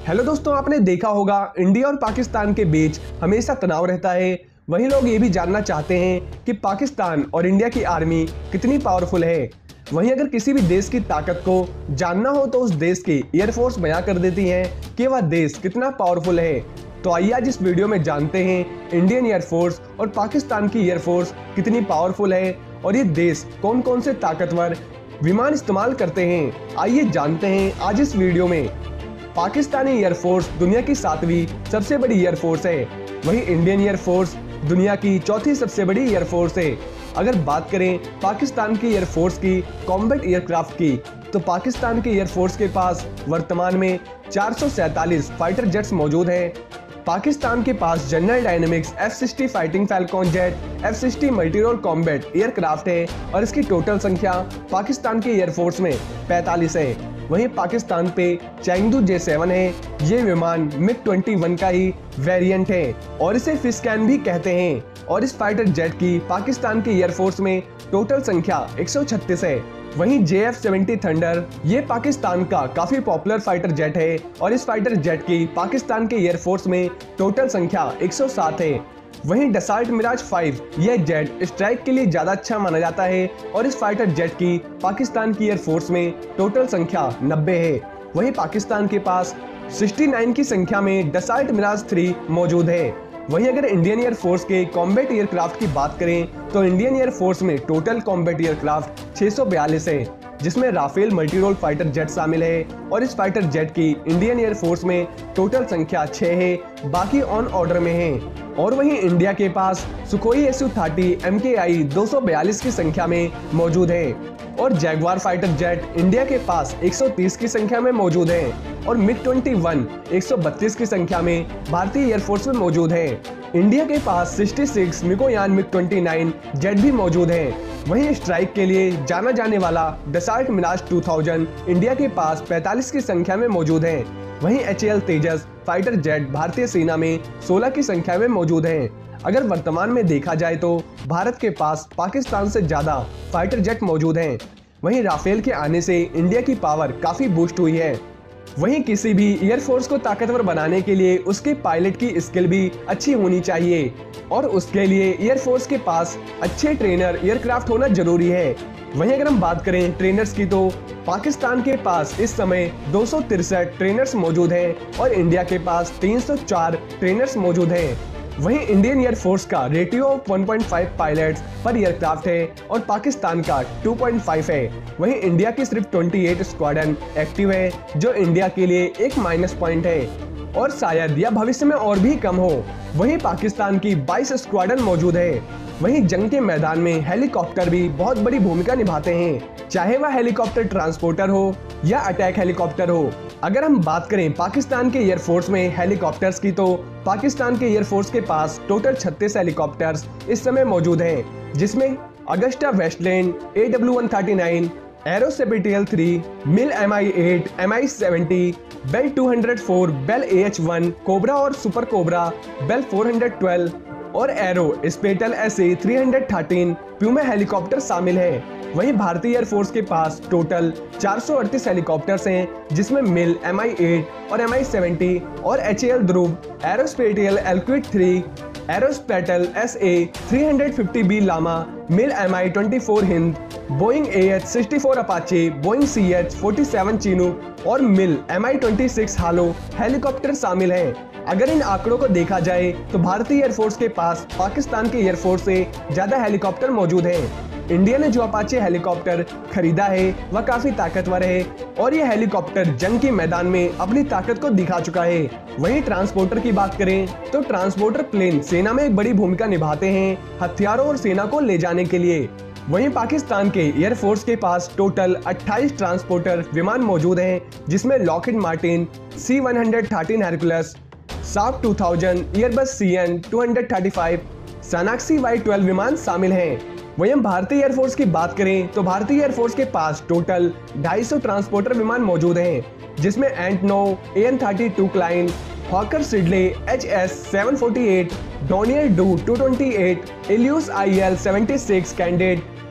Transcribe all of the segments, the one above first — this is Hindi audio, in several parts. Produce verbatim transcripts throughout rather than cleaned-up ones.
हेलो दोस्तों, आपने देखा होगा इंडिया और पाकिस्तान के बीच हमेशा तनाव रहता है। वहीं लोग ये भी जानना चाहते हैं कि पाकिस्तान और इंडिया की आर्मी कितनी पावरफुल है। वहीं अगर किसी भी देश की ताकत को जानना हो तो उस देश की एयरफोर्स बयां कर देती है कि वह देश कितना पावरफुल है। तो आइए आज इस वीडियो में जानते हैं इंडियन एयरफोर्स और पाकिस्तान की एयरफोर्स कितनी पावरफुल है और ये देश कौन कौन से ताकतवर विमान इस्तेमाल करते हैं। आइए जानते हैं आज इस वीडियो में। पाकिस्तानी एयरफोर्स दुनिया की सातवीं सबसे बड़ी एयरफोर्स है, वहीं इंडियन एयरफोर्स दुनिया की चौथी सबसे बड़ी एयरफोर्स है। अगर बात करें पाकिस्तान की एयरफोर्स की कॉम्बैट एयरक्राफ्ट की, तो पाकिस्तान की एयरफोर्स के पास वर्तमान में चार सौ सैंतालीस फाइटर जेट्स मौजूद हैं। पाकिस्तान के पास General Dynamics F sixty Fighting Falcon jet, F sixty multirole combat aircraft है और इसकी टोटल संख्या पाकिस्तान की एयरफोर्स में पैंतालीस है। वहीं पाकिस्तान पे चैंगदू जे सेवन है। ये विमान मिग इक्कीस का ही वेरिएंट है और इसे फिस्कैन भी कहते हैं। और इस फाइटर जेट की पाकिस्तान की एयरफोर्स में टोटल संख्या एक सौ छत्तीस है। वहीं जे एफ सेवेंटी थंडर ये पाकिस्तान का काफी पॉपुलर फाइटर जेट है और इस फाइटर जेट की पाकिस्तान के एयरफोर्स में टोटल संख्या एक सौ सात है। वहीं डसाल्ट मिराज फाइव यह जेट स्ट्राइक के लिए ज्यादा अच्छा माना जाता है और इस फाइटर जेट की पाकिस्तान की एयरफोर्स में टोटल संख्या नब्बे है। वहीं पाकिस्तान के पास उनहत्तर की संख्या में डसाल्ट मिराज थ्री मौजूद है। वहीं अगर इंडियन एयरफोर्स के कॉम्बैट एयरक्राफ्ट की बात करें तो इंडियन एयरफोर्स में टोटल कॉम्बैट एयरक्राफ्ट छह सौ बयालीस है, जिसमें राफेल मल्टीरोल फाइटर जेट शामिल है और इस फाइटर जेट की इंडियन एयरफोर्स में टोटल संख्या छह है, बाकी ऑन ऑर्डर में हैं। और वहीं इंडिया के पास Sukhoi S U thirty M K I दो सौ बयालीस की संख्या में मौजूद है और जैगवार फाइटर जेट इंडिया के पास एक सौ तीस की संख्या में मौजूद है और मिग इक्कीस एक सौ बत्तीस की संख्या में भारतीय एयरफोर्स में मौजूद है। इंडिया के पास छियासठ मिगोयान मिग उनतीस जेट भी मौजूद है। वहीं स्ट्राइक के लिए जाना जाने वाला डसाल्ट मिराज दो हज़ार इंडिया के पास पैंतालीस की संख्या में मौजूद है। वहीं H A L Tejas fighter jet भारतीय सेना में सोलह की संख्या में मौजूद है। अगर वर्तमान में देखा जाए तो भारत के पास पाकिस्तान से ज्यादा फाइटर जेट मौजूद हैं। वहीं राफेल के आने से इंडिया की पावर काफी बूस्ट हुई है। वहीं किसी भी एयरफोर्स को ताकतवर बनाने के लिए उसके पायलट की स्किल भी अच्छी होनी चाहिए और उसके लिए एयरफोर्स के पास अच्छे ट्रेनर एयरक्राफ्ट होना जरूरी है। वहीं अगर हम बात करें ट्रेनर्स की, तो पाकिस्तान के पास इस समय दो सौ तिरसठ ट्रेनर्स मौजूद हैं और इंडिया के पास तीन सौ चार ट्रेनर्स मौजूद हैं। वहीं इंडियन एयरफोर्स का ratio of one point five pilots पर एयरक्राफ्ट है और पाकिस्तान का टू पॉइंट फाइव है। वहीं इंडिया की सिर्फ अट्ठाईस स्क्वाड्रन एक्टिव है, जो इंडिया के लिए एक माइनस पॉइंट है और शायद यह भविष्य में और भी कम हो। वहीं पाकिस्तान की बाईस स्क्वाड्रन मौजूद है। वहीं जंग के मैदान में हेलीकॉप्टर भी बहुत बड़ी भूमिका निभाते हैं, चाहे वह हेलीकॉप्टर ट्रांसपोर्टर हो या अटैक हेलीकॉप्टर हो। अगर हम बात करें पाकिस्तान के एयरफोर्स में हेलीकॉप्टर्स की, तो पाकिस्तान के एयरफोर्स के पास टोटल छत्तीस हेलीकॉप्टर्स इस समय मौजूद हैं, जिसमें Agusta Westland A W one thirty nine, Aerospatiale three, Mil M I eight, M I seventy, Bell two hundred four, Bell A H one, Cobra और super Cobra, Bell four hundred twelve और Aerospatiale S A three hundred thirteen Puma helicopter शामिल है। वहीं भारतीय एयरफोर्स के पास टोटल चार सौ अड़तीस हेलीकॉप्टर्स हैं, जिसमें मिल एम आई एट और एम आई सेवेंटी और H A L Dhruv, Aerospatiale Alouette three, Aerospatiale S A three hundred fifty B Lama, Mil M I twenty four Hind, Boeing A H sixty four Apache, Boeing C H forty seven Chinook और Mil M I twenty six Halo helicopter शामिल हैं। अगर इन आंकड़ों को देखा जाए तो भारतीय एयरफोर्स के पास पाकिस्तान की एयरफोर्स से ज्यादा हेलीकॉप्टर मौजूद हैं। इंडिया ने जो अपाचे हेलीकॉप्टर खरीदा है वह काफी ताकतवर है और यह हेलीकॉप्टर जंग के मैदान में अपनी ताकत को दिखा चुका है। वहीं ट्रांसपोर्टर की बात करें तो ट्रांसपोर्टर प्लेन सेना में एक बड़ी भूमिका निभाते हैं हथियारों और सेना को ले जाने के लिए। वहीं पाकिस्तान के एयरफोर्स के पास टोटल अट्ठाईस ट्रांसपोर्टर विमान मौजूद हैं, जिसमें Lockheed Martin C one hundred thirteen Hercules, Saab two thousand, Airbus C N two hundred thirty five, सनाक्सी वाई ट्वेल्व विमान शामिल हैं। वहीं हम भारतीय एयरफोर्स की बात करें तो भारतीय एयरफोर्स के पास टोटल दो सौ ट्रांसपोर्टर विमान मौजूद हैं, जिसमें Antonov A N thirty two Cline, Hawker Siddeley H S seven forty eight, Dornier Do two twenty eight, Ilyushin I L seventy six candidate,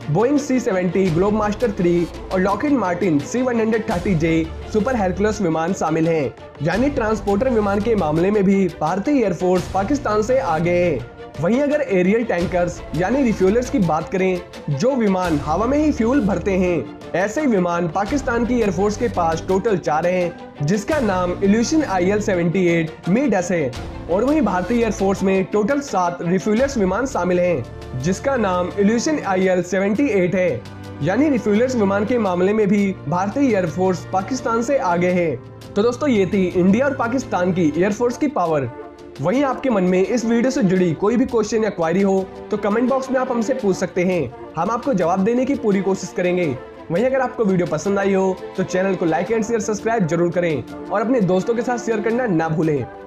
Boeing C seventy, Globemaster three और Lockheed Martin C one thirty J super Hercules विमान शामिल हैं। यानी ट्रांसपोर्टर विमान के मामले में भी भारतीय एयरफोर्स पाकिस्तान से आगे है। वहीं अगर एरियल टैंकर्स यानी रिफ्यूलर्स की बात करें, जो विमान हवा में ही फ्यूल भरते हैं, ऐसे विमान पाकिस्तान की एयरफोर्स के पास टोटल चार हैं, जिसका नाम Ilyushin I L seventy eight Midas है। और वहीं भारतीय एयरफोर्स में टोटल सात रिफ्यूलर्स विमान शामिल हैं, जिसका नाम Ilyushin I L seventy eight है। यानी रिफ्यूलर्स विमान के मामले में भी भारतीय एयरफोर्स पाकिस्तान से आगे है। तो दोस्तों, ये थी इंडिया और पाकिस्तान की एयरफोर्स की पावर। वहीं आपके मन में इस वीडियो से जुड़ी कोई भी क्वेश्चन या क्वारी हो तो कमेंट बॉक्स में आप हमसे पूछ सकते हैं, हम आपको जवाब देने की पूरी कोशिश करेंगे। वहीं अगर आपको वीडियो पसंद आई हो तो चैनल को लाइक एंड शेयर सब्सक्राइब जरूर करें और अपने दोस्तों के साथ शेयर करना ना भूलें।